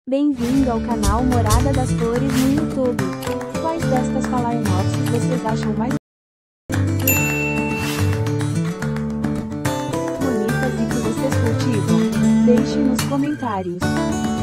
Bem-vindo ao canal Morada das Flores no YouTube. Quais destas phalaenopsis vocês acham mais bonitas e que vocês cultivam? Deixe nos comentários.